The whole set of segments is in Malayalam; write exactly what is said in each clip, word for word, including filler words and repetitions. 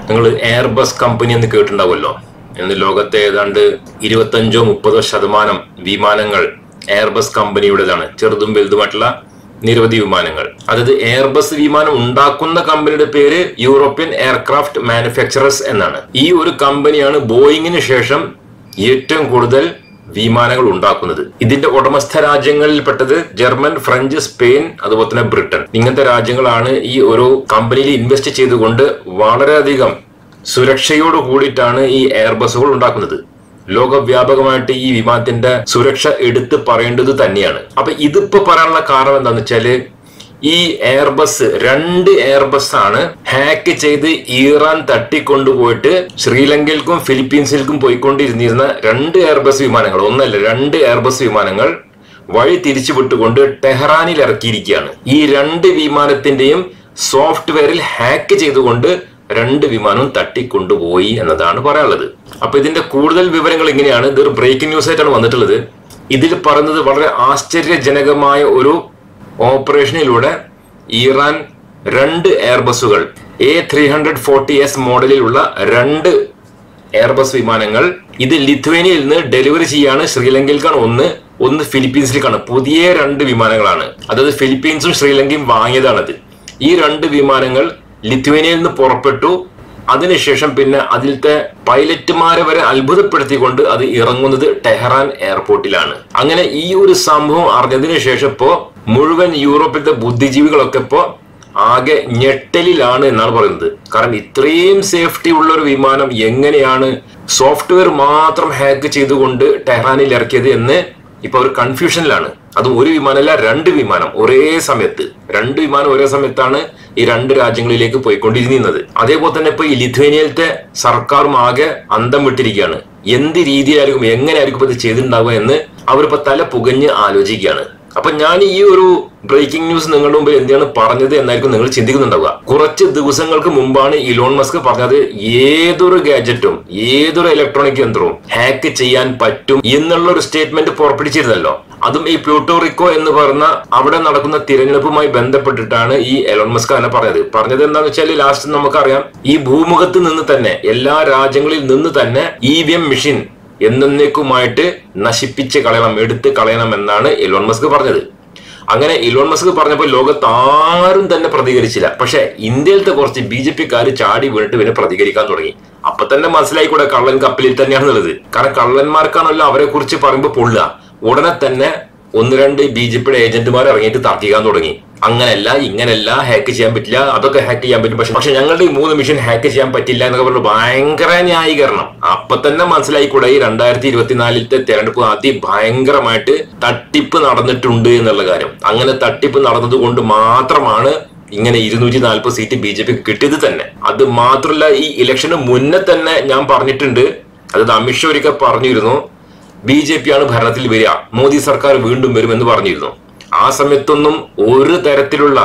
നിങ്ങൾ എയർബസ് കമ്പനി എന്ന് കേട്ടിട്ടുണ്ടാവുമല്ലോ. ഇന്ന് ലോകത്തെ ഏതാണ്ട് ഇരുപത്തഞ്ചോ മുപ്പതോ ശതമാനം വിമാനങ്ങൾ എയർബസ് കമ്പനിയുടേതാണ്. ചെറുതും വലുതുമായിട്ടുള്ള നിരവധി വിമാനങ്ങൾ. അതായത് എയർബസ് വിമാനം ഉണ്ടാക്കുന്ന കമ്പനിയുടെ പേര് യൂറോപ്യൻ എയർക്രാഫ്റ്റ് മാനുഫാക്ചറേഴ്സ് എന്നാണ്. ഈ ഒരു കമ്പനിയാണ് ബോയിങ്ങിന് ശേഷം ഏറ്റവും കൂടുതൽ വിമാനങ്ങൾ ഉണ്ടാക്കുന്നത്. ഇതിന്റെ ഉടമസ്ഥ രാജ്യങ്ങളിൽപ്പെട്ടത് ജർമ്മൻ, ഫ്രഞ്ച്, സ്പെയിൻ, അതുപോലെ തന്നെ ബ്രിട്ടൻ. ഇങ്ങനത്തെ രാജ്യങ്ങളാണ് ഈ ഒരു കമ്പനിയിൽ ഇൻവെസ്റ്റ് ചെയ്തുകൊണ്ട് വളരെയധികം സുരക്ഷയോട് കൂടിയിട്ടാണ് ഈ എയർബസുകൾ ഉണ്ടാക്കുന്നത്. ലോകവ്യാപകമായിട്ട് ഈ വിമാനത്തിന്റെ സുരക്ഷ എടുത്ത് പറയേണ്ടത് തന്നെയാണ്. അപ്പൊ ഇതിപ്പോ പറയാനുള്ള കാരണം എന്താന്ന് വെച്ചാല്, ഈ എയർബസ് രണ്ട് എയർബസ് ആണ് ഹാക്ക് ചെയ്ത് ഇറാൻ തട്ടിക്കൊണ്ടുപോയിട്ട് ശ്രീലങ്കയിൽക്കും ഫിലിപ്പീൻസിൽക്കും പോയിക്കൊണ്ടിരുന്നിരുന്ന രണ്ട് എയർബസ് വിമാനങ്ങൾ, ഒന്നല്ല രണ്ട് എയർബസ് വിമാനങ്ങൾ വഴി തിരിച്ചു വിട്ടുകൊണ്ട് ടെഹ്റാനിൽ ഇറക്കിയിരിക്കുകയാണ്. ഈ രണ്ട് വിമാനത്തിന്റെയും സോഫ്റ്റ്വെയറിൽ ഹാക്ക് ചെയ്തുകൊണ്ട് രണ്ട് വിമാനവും തട്ടിക്കൊണ്ടുപോയി എന്നതാണ് പറയാനുള്ളത്. അപ്പൊ ഇതിന്റെ കൂടുതൽ വിവരങ്ങൾ ഇങ്ങനെയാണ്. ഇതൊരു ബ്രേക്കിംഗ് ന്യൂസ് ആയിട്ടാണ് വന്നിട്ടുള്ളത്. ഇതിൽ പറയുന്നത് വളരെ ആശ്ചര്യജനകമായ ഒരു ഓപ്പറേഷനിലൂടെ ഇറാൻ രണ്ട് എയർബസുകൾ A three hundred forty S മോഡലിലുള്ള രണ്ട് എയർബസ് വിമാനങ്ങൾ ഇത് ലിത്വേനിയയിൽ നിന്ന് ഡെലിവറി ചെയ്യാണ്. ശ്രീലങ്കയിലേക്കാണ് ഒന്ന്, ഒന്ന് ഫിലിപ്പീൻസിലേക്കാണ്. പുതിയ രണ്ട് വിമാനങ്ങളാണ്. അതായത് ഫിലിപ്പീൻസും ശ്രീലങ്കയും വാങ്ങിയതാണത്. ഈ രണ്ട് വിമാനങ്ങൾ ലിത്വേനിയയിൽ നിന്ന് പുറപ്പെട്ടു. അതിനുശേഷം പിന്നെ അതിലത്തെ പൈലറ്റുമാരെ വരെ അത്ഭുതപ്പെടുത്തിക്കൊണ്ട് അത് ഇറങ്ങുന്നത് ടെഹ്റാൻ എയർപോർട്ടിലാണ്. അങ്ങനെ ഈ ഒരു സംഭവം അറിഞ്ഞതിന് ശേഷം ഇപ്പോ മുഴുവൻ യൂറോപ്പിലത്തെ ബുദ്ധിജീവികളൊക്കെ ഇപ്പോ ആകെ ഞെട്ടലിലാണ് എന്നാണ് പറയുന്നത്. കാരണം ഇത്രയും സേഫ്റ്റി ഉള്ള ഒരു വിമാനം എങ്ങനെയാണ് സോഫ്റ്റ്വെയർ മാത്രം ഹാക്ക് ചെയ്തുകൊണ്ട് ടെഹ്റാനിൽ ഇറക്കിയത് എന്ന് ഇപ്പൊ ഒരു കൺഫ്യൂഷനിലാണ്. അത് ഒരു വിമാനമല്ല, രണ്ട് വിമാനം ഒരേ സമയത്ത് രണ്ട് വിമാനം ഒരേ സമയത്താണ് ഈ രണ്ട് രാജ്യങ്ങളിലേക്ക് പോയിക്കൊണ്ടിരുന്നത്. അതേപോലെ തന്നെ ഇപ്പൊ ഈ ലിത്വേനിയയിലത്തെ സർക്കാരും ആകെ അന്തം വിട്ടിരിക്കുകയാണ്. എന്ത് രീതിയിലായിരിക്കും, എങ്ങനെയായിരിക്കും ഇത് ചെയ്തിട്ടുണ്ടാവുക എന്ന് അവരിപ്പോ തല പുകഞ്ഞ് ആലോചിക്കുകയാണ്. അപ്പൊ ഞാൻ ഈ ഒരു ബ്രേക്കിംഗ് ന്യൂസ് നിങ്ങളുടെ മുമ്പിൽ എന്താണ് പറഞ്ഞത് എന്നായിരിക്കും നിങ്ങൾ ചിന്തിക്കുന്നുണ്ടാവുക. കുറച്ച് ദിവസങ്ങൾക്ക് മുമ്പാണ് ഇലോൺ മസ്ക് പറഞ്ഞത് ഏതൊരു ഗാഡ്ജറ്റും ഏതൊരു ഇലക്ട്രോണിക് യന്ത്രവും ഹാക്ക് ചെയ്യാൻ പറ്റും എന്നുള്ള ഒരു സ്റ്റേറ്റ്മെന്റ് പുറപ്പെടുവിച്ചിരുന്നല്ലോ. അതും ഈ പ്യൂട്ടോറിക്കോ എന്ന് പറഞ്ഞ അവിടെ നടക്കുന്ന തിരഞ്ഞെടുപ്പുമായി ബന്ധപ്പെട്ടിട്ടാണ് ഈ എലോൺ മസ്ക് തന്നെ പറഞ്ഞത്. പറഞ്ഞത് എന്താന്ന് വെച്ചാൽ, ലാസ്റ്റ് നമുക്കറിയാം ഈ ഭൂമുഖത്ത് നിന്ന് തന്നെ എല്ലാ രാജ്യങ്ങളിൽ നിന്ന് തന്നെ ഇ വി എം മെഷീൻ എന്നേക്കുമായിട്ട് നശിപ്പിച്ച് കളയണം, എടുത്ത് കളയണം എന്നാണ് എലോൺ മസ്ക് പറഞ്ഞത്. അങ്ങനെ എലോൺ മസ്ക് പറഞ്ഞപ്പോൾ ലോകത്ത് ആരും തന്നെ പ്രതികരിച്ചില്ല. പക്ഷെ ഇന്ത്യയിലത്തെ കുറച്ച് ബി ജെ പിക്കാർ ചാടി വീണിട്ട് പിന്നെ പ്രതികരിക്കാൻ തുടങ്ങി. അപ്പൊ തന്നെ മനസ്സിലായിക്കൂടെ കള്ളൻ കപ്പലിൽ തന്നെയാണെന്നുള്ളത്. കാരണം കള്ളന്മാർക്കാണല്ലോ അവരെ കുറിച്ച് പറയുമ്പോൾ പൊള്ളുക. ഉടനെ തന്നെ ഒന്ന് രണ്ട് ബി ജെ പിയുടെ ഏജന്റുമാർ ഇറങ്ങിയിട്ട് തർക്കിക്കാൻ തുടങ്ങി. അങ്ങനെയല്ല, ഇങ്ങനെയല്ല, ഹാക്ക് ചെയ്യാൻ പറ്റില്ല, അതൊക്കെ ഹാക്ക് ചെയ്യാൻ പറ്റും, പക്ഷെ പക്ഷെ ഞങ്ങളുടെ ഈ മൂന്ന് മിഷൻ ഹാക്ക് ചെയ്യാൻ പറ്റില്ല എന്നൊക്കെ പറഞ്ഞു ഭയങ്കര ന്യായീകരണം. അപ്പൊ തന്നെ മനസ്സിലായിക്കൂടെ ഈ രണ്ടായിരത്തി ഇരുപത്തിനാലിലത്തെ തെരഞ്ഞെടുപ്പ് അതിഭയങ്കരമായിട്ട് തട്ടിപ്പ് നടന്നിട്ടുണ്ട് എന്നുള്ള കാര്യം. അങ്ങനെ തട്ടിപ്പ് നടന്നത് കൊണ്ട് മാത്രമാണ് ഇങ്ങനെ ഇരുന്നൂറ്റി നാൽപ്പത് സീറ്റ് ബി ജെ പിക്ക് കിട്ടിയത് തന്നെ. അത് മാത്രമല്ല, ഈ ഇലക്ഷന് മുന്നേ തന്നെ ഞാൻ പറഞ്ഞിട്ടുണ്ട്, അതായത് അമിത്ഷാ ഒരിക്കൽ പറഞ്ഞിരുന്നു ബി ജെ പി ആണ് ഭരണത്തിൽ വരിക, മോദി സർക്കാർ വീണ്ടും വരുമെന്ന് പറഞ്ഞിരുന്നു. ആ സമയത്തൊന്നും ഒരു തരത്തിലുള്ള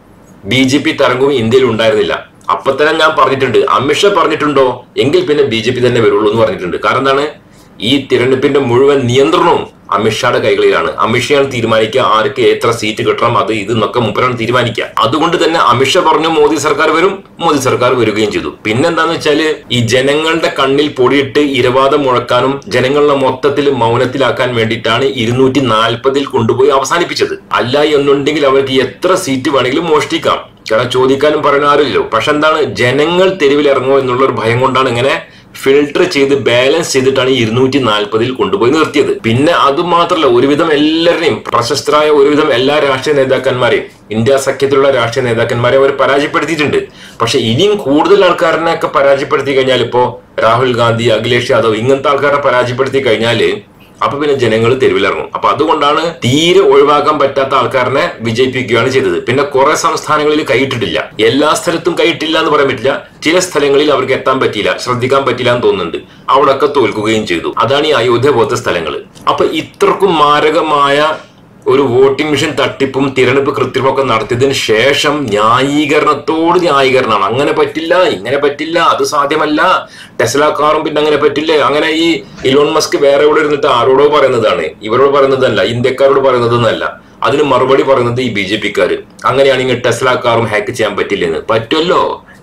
ബി ജെ പി തരംഗവും ഇന്ത്യയിൽ ഉണ്ടായിരുന്നില്ല. അപ്പൊ തന്നെ ഞാൻ പറഞ്ഞിട്ടുണ്ട്, അമിത്ഷാ പറഞ്ഞിട്ടുണ്ടോ എങ്കിൽ പിന്നെ ബി ജെ പി തന്നെ വരുള്ളൂ എന്ന് പറഞ്ഞിട്ടുണ്ട്. കാരണം എന്താണ്, ഈ തിരഞ്ഞെടുപ്പിന്റെ മുഴുവൻ നിയന്ത്രണവും അമിത്ഷായുടെ കൈകളിലാണ്. അമിത്ഷായാണ് തീരുമാനിക്കുക ആർക്ക് എത്ര സീറ്റ് കിട്ടണം, അത് ഇത് എന്നൊക്കെ മുപ്പരാണ് തീരുമാനിക്കുക. അതുകൊണ്ട് തന്നെ അമിത്ഷാ പറഞ്ഞു മോദി സർക്കാർ വരും, മോദി സർക്കാർ വരികയും ചെയ്തു. പിന്നെന്താന്ന് വെച്ചാല് ഈ ജനങ്ങളുടെ കണ്ണിൽ പൊടിയിട്ട് ഇരവാദം മുഴക്കാനും ജനങ്ങളെ മൊത്തത്തിൽ മൗനത്തിലാക്കാൻ വേണ്ടിയിട്ടാണ് ഇരുന്നൂറ്റി നാൽപ്പതിൽ കൊണ്ടുപോയി അവസാനിപ്പിച്ചത്. അല്ല എന്നുണ്ടെങ്കിൽ അവർക്ക് എത്ര സീറ്റ് വേണമെങ്കിലും മോഷ്ടിക്കാം. കാരണം ചോദിക്കാനും പറയാൻ ആരില്ലല്ലോ. പക്ഷെ എന്താണ്, ജനങ്ങൾ തെരുവിൽ ഇറങ്ങുമോ എന്നുള്ള ഒരു ഭയം കൊണ്ടാണ് ഇങ്ങനെ ഫിൽട്ടർ ചെയ്ത് ബാലൻസ് ചെയ്തിട്ടാണ് ഇരുന്നൂറ്റി നാൽപ്പതിൽ കൊണ്ടുപോയി നിർത്തിയത്. പിന്നെ അത് മാത്രമല്ല, ഒരുവിധം എല്ലാവരെയും പ്രശസ്തരായ ഒരുവിധം എല്ലാ രാഷ്ട്രീയ നേതാക്കന്മാരെയും ഇന്ത്യ സഖ്യത്തിലുള്ള രാഷ്ട്രീയ നേതാക്കന്മാരെ അവർ പരാജയപ്പെടുത്തിയിട്ടുണ്ട്. പക്ഷെ ഇനിയും കൂടുതൽ ആൾക്കാരനെ ഒക്കെ പരാജയപ്പെടുത്തി കഴിഞ്ഞാൽ, ഇപ്പോ രാഹുൽ ഗാന്ധി, അഖിലേഷ് യാദവ് ഇങ്ങനത്തെ ആൾക്കാരെ പരാജയപ്പെടുത്തി കഴിഞ്ഞാല് അപ്പൊ പിന്നെ ജനങ്ങൾ തെരുവിലിറങ്ങും. അപ്പൊ അതുകൊണ്ടാണ് തീരെ ഒഴിവാക്കാൻ പറ്റാത്ത ആൾക്കാരനെ വിജയിപ്പിക്കുകയാണ് ചെയ്തത്. പിന്നെ കുറെ സംസ്ഥാനങ്ങളിൽ കൈയിട്ടിട്ടില്ല, എല്ലാ സ്ഥലത്തും കൈയിട്ടില്ല എന്ന് പറയാൻ പറ്റില്ല. ചില സ്ഥലങ്ങളിൽ അവർക്ക് എത്താൻ പറ്റിയില്ല, ശ്രദ്ധിക്കാൻ പറ്റില്ല എന്ന് തോന്നുന്നുണ്ട്. അവിടെയൊക്കെ തോൽക്കുകയും ചെയ്തു. അതാണ് ഈ അയോധ്യ പോലത്തെ സ്ഥലങ്ങൾ. അപ്പൊ ഇത്രക്കും മാരകമായ ഒരു വോട്ടിംഗ് മെഷീൻ തട്ടിപ്പും തിരഞ്ഞെടുപ്പ് കൃത്രിമൊക്കെ നടത്തിയതിന് ശേഷം ന്യായീകരണത്തോട് ന്യായീകരണമാണ്. അങ്ങനെ പറ്റില്ല, ഇങ്ങനെ പറ്റില്ല, അത് സാധ്യമല്ല, ടെസ്ല കാറും പിന്നെ അങ്ങനെ പറ്റില്ലേ. അങ്ങനെ ഈ ഇലോൺ മസ്ക് വേറെ എവിടെ ഇരുന്നിട്ട് ആരോടോ പറയുന്നതാണ്, ഇവരോട് പറയുന്നതല്ല, ഇന്ത്യക്കാരോട് പറയുന്നതെന്നല്ല. അതിന് മറുപടി പറയുന്നത് ഈ ബി ജെ പിക്കാര്. അങ്ങനെയാണെങ്കിൽ ടെസ്ല കാറും ഹാക്ക് ചെയ്യാൻ പറ്റില്ലെന്ന്. പറ്റുമല്ലോ,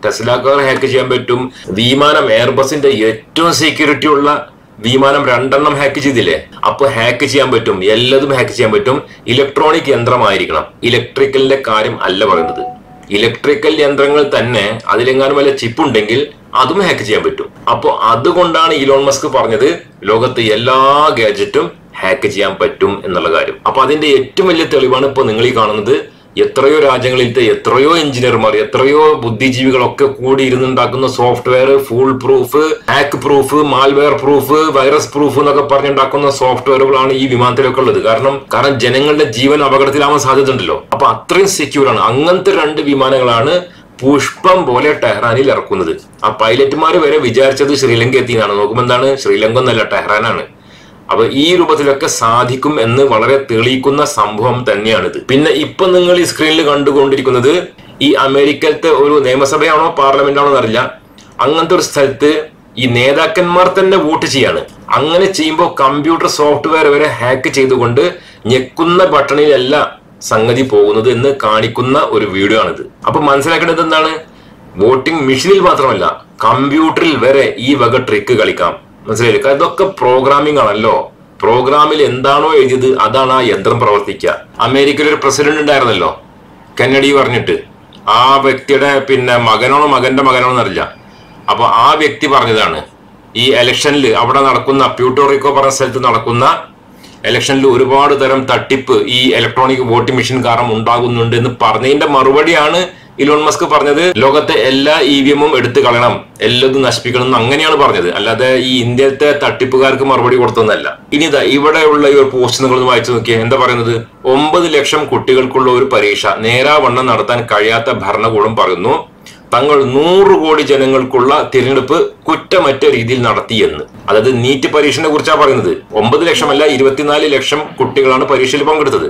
ടെസ്ല കാർ ഹാക്ക് ചെയ്യാൻ പറ്റും. വിമാനം എയർബസിന്റെ ഏറ്റവും സെക്യൂരിറ്റി ഉള്ള വിമാനം രണ്ടെണ്ണം ഹാക്ക് ചെയ്തില്ലേ, അപ്പൊ ഹാക്ക് ചെയ്യാൻ പറ്റും. എല്ലാതും ഹാക്ക് ചെയ്യാൻ പറ്റും. ഇലക്ട്രോണിക് യന്ത്രമായിരിക്കണം, ഇലക്ട്രിക്കലിന്റെ കാര്യം അല്ല പറയുന്നത്. ഇലക്ട്രിക്കൽ യന്ത്രങ്ങൾ തന്നെ അതിലെങ്ങാനും വല്ല ചിപ്പ് ഉണ്ടെങ്കിൽ അതും ഹാക്ക് ചെയ്യാൻ പറ്റും. അപ്പൊ അതുകൊണ്ടാണ് ഇലോൺ മസ്ക് പറഞ്ഞത് ലോകത്ത് എല്ലാ ഗാഡ്ജറ്റും ഹാക്ക് ചെയ്യാൻ പറ്റും എന്നുള്ള കാര്യം. അപ്പൊ അതിന്റെ ഏറ്റവും വലിയ തെളിവാണ് ഇപ്പൊ നിങ്ങൾ ഈ കാണുന്നത്. എത്രയോ രാജ്യങ്ങളിലത്തെ എത്രയോ എഞ്ചിനീയർമാർ, എത്രയോ ബുദ്ധിജീവികളൊക്കെ കൂടി ഇരുന്നുണ്ടാക്കുന്ന software, full proof, hack proof, malware proof, virus proof എന്നൊക്കെ പറഞ്ഞുണ്ടാക്കുന്ന സോഫ്റ്റ്വെയറുകളാണ് ഈ വിമാനത്തിലൊക്കെ ഉള്ളത്. കാരണം കാരണം ജനങ്ങളുടെ ജീവൻ അപകടത്തിലാവാൻ സാധ്യത ഉണ്ടല്ലോ. അപ്പൊ അത്രയും സെക്യൂർ ആണ്. അങ്ങനത്തെ രണ്ട് വിമാനങ്ങളാണ് പുഷ്പം പോലെ ടെഹ്റാനിൽ ഇറക്കുന്നത്. ആ പൈലറ്റുമാർ വരെ വിചാരിച്ചത് ശ്രീലങ്ക എത്തിയെന്നാണ്. നോക്കുമ്പോൾ എന്താണ്, ശ്രീലങ്ക എന്നല്ല, ടെഹ്റാനാണ്. അപ്പൊ ഈ രൂപത്തിലൊക്കെ സാധിക്കും എന്ന് വളരെ തെളിയിക്കുന്ന സംഭവം തന്നെയാണിത്. പിന്നെ ഇപ്പൊ നിങ്ങൾ ഈ സ്ക്രീനിൽ കണ്ടുകൊണ്ടിരിക്കുന്നത് ഈ അമേരിക്കത്തെ ഒരു നിയമസഭയാണോ പാർലമെന്റാണോ എന്നറിയില്ല, അങ്ങനത്തെ ഒരു സ്ഥലത്ത് ഈ നേതാക്കന്മാർ തന്നെ വോട്ട് ചെയ്യാണ്. അങ്ങനെ ചെയ്യുമ്പോൾ കമ്പ്യൂട്ടർ സോഫ്റ്റ്വെയർ വരെ ഹാക്ക് ചെയ്തുകൊണ്ട് ഞെക്കുന്ന ബട്ടണിലല്ല സംഗതി പോകുന്നത് എന്ന് കാണിക്കുന്ന ഒരു വീഡിയോ ആണിത്. അപ്പൊ മനസ്സിലാക്കേണ്ടത് എന്താണ്, വോട്ടിംഗ് മെഷീനിൽ മാത്രമല്ല കമ്പ്യൂട്ടറിൽ വരെ ഈ വക ട്രിക്ക് കളിക്കാം. മനസ്സിലായില്ലേ? ഇതൊക്കെ പ്രോഗ്രാമിംഗ് ആണല്ലോ. പ്രോഗ്രാമിൽ എന്താണോ എഴുതിയത് അതാണ് ആ യന്ത്രം പ്രവർത്തിക്കുക. അമേരിക്കയിൽ ഒരു പ്രസിഡന്റ് ഉണ്ടായിരുന്നല്ലോ, കെന്നഡി പറഞ്ഞിട്ട്. ആ വ്യക്തിയുടെ പിന്നെ മകനാണോ മകന്റെ മകനാണോ എന്നറിയില്ല. അപ്പൊ ആ വ്യക്തി പറഞ്ഞതാണ് ഈ ഇലക്ഷനിൽ അവിടെ നടക്കുന്ന പ്യൂട്ടോറിക്കോ പറഞ്ഞ സ്ഥലത്ത് നടക്കുന്ന ഇലക്ഷനിൽ ഒരുപാട് തരം തട്ടിപ്പ് ഈ ഇലക്ട്രോണിക് വോട്ടിംഗ് മെഷീൻ കാരണം ഉണ്ടാകുന്നുണ്ട് എന്ന് പറഞ്ഞതിന്റെ മറുപടിയാണ് ഇലോൺ മസ്ക് പറഞ്ഞത് ലോകത്തെ എല്ലാ ഇ വി എമ്മും എടുത്തു കളയണം, എല്ലാതും നശിപ്പിക്കണം എന്ന് അങ്ങനെയാണ് പറഞ്ഞത്. അല്ലാതെ ഈ ഇന്ത്യത്തെ തട്ടിപ്പുകാർക്ക് മറുപടി കൊടുത്തതല്ല. ഇനി ഇതാ ഇവിടെയുള്ള ഈ ഒരു പോസ്റ്റ് നിങ്ങളൊന്ന് വായിച്ചു നോക്കിയാൽ എന്താ പറയുന്നത്, ഒമ്പത് ലക്ഷം കുട്ടികൾക്കുള്ള ഒരു പരീക്ഷ നേരാവണ്ണം നടത്താൻ കഴിയാത്ത ഭരണകൂടം പറയുന്നു തങ്ങൾ നൂറ് കോടി ജനങ്ങൾക്കുള്ള തിരഞ്ഞെടുപ്പ് കുറ്റമറ്റ രീതിയിൽ നടത്തിയെന്ന്. അതായത് നീറ്റ് പരീക്ഷയെ കുറിച്ചാണ് പറയുന്നത്. ഒമ്പത് ലക്ഷമല്ല ഇരുപത്തിനാല് ലക്ഷം കുട്ടികളാണ് പരീക്ഷയിൽ പങ്കെടുത്തത്.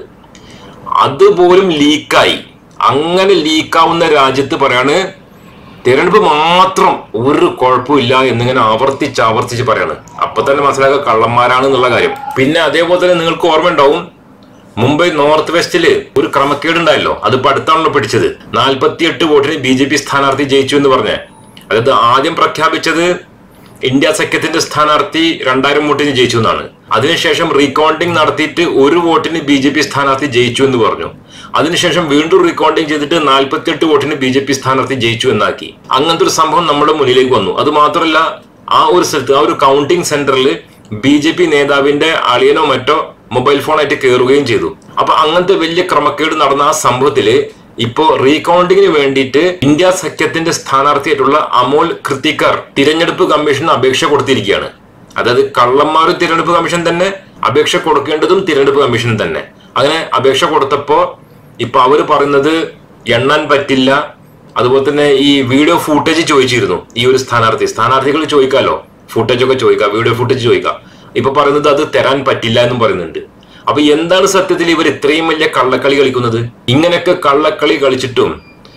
അതുപോലും ലീക്കായി. അങ്ങനെ ലീക്കാവുന്ന രാജ്യത്ത് പറയാണ് തിരഞ്ഞെടുപ്പ് മാത്രം ഒരു കുഴപ്പമില്ല എന്നിങ്ങനെ ആവർത്തിച്ച് ആവർത്തിച്ച് പറയാണ്. അപ്പൊ തന്നെ മനസ്സിലാക്കുക കള്ളന്മാരാണ് എന്നുള്ള കാര്യം. പിന്നെ അതേപോലെ തന്നെ നിങ്ങൾക്ക് ഓർമ്മ ഉണ്ടാവും, മുംബൈ നോർത്ത് വെസ്റ്റില് ഒരു ക്രമക്കേട് ഉണ്ടായല്ലോ. അതിപ്പോ അടുത്താണല്ലോ പിടിച്ചത്. നാൽപ്പത്തിയെട്ട് വോട്ടിന് ബി ജെ പി സ്ഥാനാർത്ഥി ജയിച്ചു എന്ന് പറഞ്ഞ, അതായത് ആദ്യം പ്രഖ്യാപിച്ചത് ഇന്ത്യ സഖ്യത്തിന്റെ സ്ഥാനാർത്ഥി രണ്ടായിരം വോട്ടിന് ജയിച്ചു എന്നാണ്. അതിനുശേഷം റീകൗണ്ടിംഗ് നടത്തിയിട്ട് ഒരു വോട്ടിന് ബി ജെ പി സ്ഥാനാർത്ഥി ജയിച്ചു എന്ന് പറഞ്ഞു. അതിനുശേഷം വീണ്ടും റീകൗണ്ടിംഗ് ചെയ്തിട്ട് നാൽപ്പത്തിയെട്ട് വോട്ടിന് ബി ജെ പി സ്ഥാനാർത്ഥി ജയിച്ചു എന്നാക്കി. അങ്ങനത്തെ ഒരു സംഭവം നമ്മുടെ മുന്നിലേക്ക് വന്നു. അത് മാത്രമല്ല ആ ഒരു സ്ഥലത്ത് ആ ഒരു കൗണ്ടിംഗ് സെന്ററിൽ ബി ജെ പി നേതാവിന്റെ അളിയനോ മറ്റോ മൊബൈൽ ഫോണായിട്ട് കയറുകയും ചെയ്തു. അപ്പൊ അങ്ങനത്തെ വലിയ ക്രമക്കേട് നടന്ന ആ സംഭവത്തില് ഇപ്പോ റീകൗണ്ടിങ്ങിന് വേണ്ടിയിട്ട് ഇന്ത്യ സഖ്യത്തിന്റെ സ്ഥാനാർത്ഥിയായിട്ടുള്ള അമോൽ കൃത്തിക്കർ തിരഞ്ഞെടുപ്പ് കമ്മീഷന് അപേക്ഷ കൊടുത്തിരിക്കുകയാണ്. അതായത് കള്ളന്മാർ തിരഞ്ഞെടുപ്പ് കമ്മീഷൻ തന്നെ, അപേക്ഷ കൊടുക്കേണ്ടതും തിരഞ്ഞെടുപ്പ് കമ്മീഷൻ തന്നെ. അങ്ങനെ അപേക്ഷ കൊടുത്തപ്പോ ഇപ്പൊ അവര് പറയുന്നത് എണ്ണാൻ പറ്റില്ല. അതുപോലെ തന്നെ ഈ വീഡിയോ ഫൂട്ടേജ് ചോദിച്ചിരുന്നു ഈ ഒരു സ്ഥാനാർത്ഥി. സ്ഥാനാർത്ഥികൾ ചോദിക്കാലോ, ഫൂട്ടേജ് ഒക്കെ ചോദിക്കാം, വീഡിയോ ഫൂട്ടേജ് ചോദിക്കാം. ഇപ്പൊ പറയുന്നത് അത് തരാൻ പറ്റില്ല എന്നും പറയുന്നുണ്ട്. അപ്പൊ എന്താണ് സത്യത്തിൽ ഇവർ ഇത്രയും വലിയ കള്ളക്കളി കളിക്കുന്നത്? ഇങ്ങനെയൊക്കെ കള്ളക്കളി കളിച്ചിട്ടും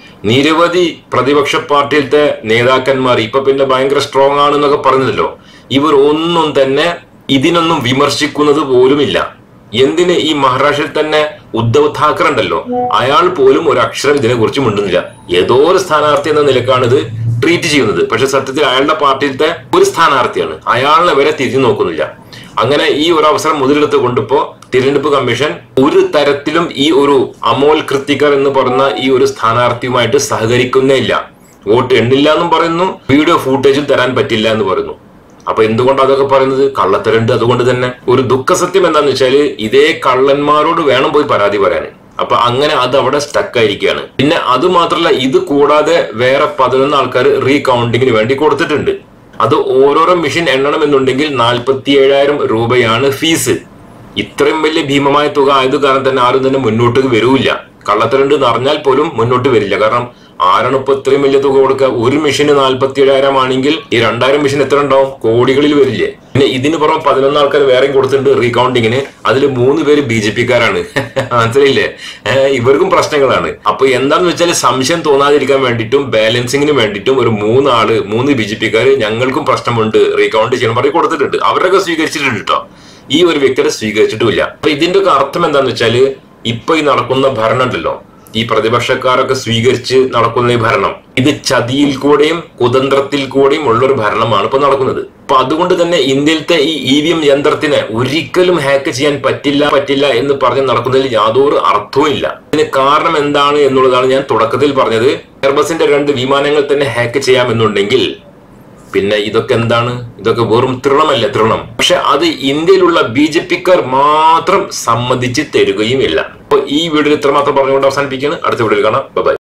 നിരവധി പ്രതിപക്ഷ പാർട്ടിയിലത്തെ നേതാക്കന്മാർ ഇപ്പൊ പിന്നെ ഭയങ്കര സ്ട്രോങ് ആണെന്നൊക്കെ പറഞ്ഞല്ലോ, ഇവർ ഒന്നും തന്നെ ഇതിനൊന്നും വിമർശിക്കുന്നത് പോലുമില്ല. എന്തിന് ഈ മഹാരാഷ്ട്രയിൽ തന്നെ ഉദ്ധവ് താക്കറെ ഉണ്ടല്ലോ, അയാൾ പോലും ഒരു അക്ഷരം ഇതിനെ കുറിച്ച് മിണ്ടുന്നില്ല. ഏതോ ഒരു സ്ഥാനാർത്ഥി എന്ന നിലക്കാണ് ഇത് ട്രീറ്റ് ചെയ്യുന്നത്. പക്ഷെ സത്യത്തിൽ അയാളുടെ പാർട്ടിയിലത്തെ ഒരു സ്ഥാനാർത്ഥിയാണ്, അയാളെ വരെ തിരിഞ്ഞു നോക്കുന്നില്ല. അങ്ങനെ ഈ ഒരു അവസരം മുതലെടുത്ത് കൊണ്ടിപ്പോ തിരഞ്ഞെടുപ്പ് കമ്മീഷൻ ഒരു തരത്തിലും ഈ ഒരു അമോൽ കൃത്തിക്കർ എന്ന് പറയുന്ന ഈ ഒരു സ്ഥാനാർത്ഥിയുമായിട്ട് സഹകരിക്കുന്നേ ഇല്ല. വോട്ട് എണ്ണില്ല എന്നും പറയുന്നു, വീഡിയോ ഫൂട്ടേജും തരാൻ പറ്റില്ല എന്ന് പറയുന്നു. അപ്പൊ എന്തുകൊണ്ട് അതൊക്കെ പറയുന്നത്? കള്ളത്തരണ്ട്. അതുകൊണ്ട് തന്നെ ഒരു ദുഃഖസത്യം എന്താന്ന് വെച്ചാല് ഇതേ കള്ളന്മാരോട് വേണം പോയി പരാതി പറയാൻ. അപ്പൊ അങ്ങനെ അത് അവിടെ സ്റ്റക്ക് ആയിരിക്കുകയാണ്. പിന്നെ അത് മാത്രമല്ല, ഇത് കൂടാതെ വേറെ പതിനൊന്ന് ആൾക്കാർ റീകൗണ്ടിങ്ങിന് വേണ്ടി കൊടുത്തിട്ടുണ്ട്. അത് ഓരോരോ മെഷീൻ എണ്ണണം എന്നുണ്ടെങ്കിൽ നാൽപ്പത്തി ഏഴായിരം രൂപയാണ് ഫീസ്. ഇത്രയും വലിയ ഭീമമായ തുക ആയത് കാരണം തന്നെ ആരും തന്നെ മുന്നോട്ട് വരൂല്ല. കള്ളത്തരണ്ട് എന്ന് അറിഞ്ഞാൽ പോലും മുന്നോട്ട് വരില്ല. കാരണം ആരാണ് ഇപ്പൊ ഇത്രയും വലിയ തുക കൊടുക്കുക? ഒരു മെഷീന് നാൽപ്പത്തി ഏഴായിരം ആണെങ്കിൽ ഈ രണ്ടായിരം മെഷീൻ എത്ര ഉണ്ടാവും? കോടികളിൽ വരില്ലേ? പിന്നെ ഇതിന് പുറം പതിനൊന്ന് ആൾക്കാർ വേറെയും കൊടുത്തിട്ടുണ്ട് റീകൗണ്ടിങ്ങിന്. അതിൽ മൂന്ന് പേര് ബി ജെ പിക്കാരാണ്. മനസ്സിലായില്ലേ? ഇവർക്കും പ്രശ്നങ്ങളാണ്. അപ്പൊ എന്താന്ന് വെച്ചാൽ സംശയം തോന്നാതിരിക്കാൻ വേണ്ടിയിട്ടും ബാലൻസിങ്ങിന് വേണ്ടിയിട്ടും ഒരു മൂന്നാള് മൂന്ന് ബി ജെ പിക്കാര് ഞങ്ങൾക്കും പ്രശ്നമുണ്ട് റീകൗണ്ട് ചെയ്യണം പറഞ്ഞ് കൊടുത്തിട്ടുണ്ട്. അവരൊക്കെ സ്വീകരിച്ചിട്ടുണ്ട് കേട്ടോ. ഈ ഒരു വ്യക്തിയെ സ്വീകരിച്ചിട്ടുമില്ല. അപ്പൊ ഇതിന്റെ ഒക്കെ അർത്ഥം എന്താന്ന് വെച്ചാല് ഇപ്പൊ ഈ നടക്കുന്ന ഭരണം ഉണ്ടല്ലോ, ഈ പ്രതിപക്ഷക്കാരൊക്കെ സ്വീകരിച്ച് നടക്കുന്ന ഈ ഭരണം ഇത് ചതിയിൽ കൂടെയും കുതന്ത്രത്തിൽ കൂടെയും ഉള്ളൊരു ഭരണമാണ് ഇപ്പൊ നടക്കുന്നത്. അപ്പൊ അതുകൊണ്ട് തന്നെ ഇന്ത്യയിലത്തെ ഈ ഇ വി എം യന്ത്രത്തിനെ ഒരിക്കലും ഹാക്ക് ചെയ്യാൻ പറ്റില്ല പറ്റില്ല എന്ന് പറഞ്ഞ് നടക്കുന്നതിൽ യാതൊരു അർത്ഥവും ഇല്ല. ഇതിന് കാരണം എന്താണ് എന്നുള്ളതാണ് ഞാൻ തുടക്കത്തിൽ പറഞ്ഞത്. എയർബസിന്റെ രണ്ട് വിമാനങ്ങൾ തന്നെ ഹാക്ക് ചെയ്യാമെന്നുണ്ടെങ്കിൽ പിന്നെ ഇതൊക്കെ എന്താണ്? ഇതൊക്കെ വെറും തൃണമല്ല, തൃണം. പക്ഷെ അത് ഇന്ത്യയിലുള്ള ബി ജെ പിക്കാർ മാത്രം സമ്മതിച്ച് തരുകയും ഇല്ല. അപ്പൊ ഈ വീഡിയോ ഇത്രമാത്രം പറഞ്ഞുകൊണ്ട് അവസാനിപ്പിക്കുകയാണ്. അടുത്ത വീഡിയോയിൽ കാണാം. ബൈ.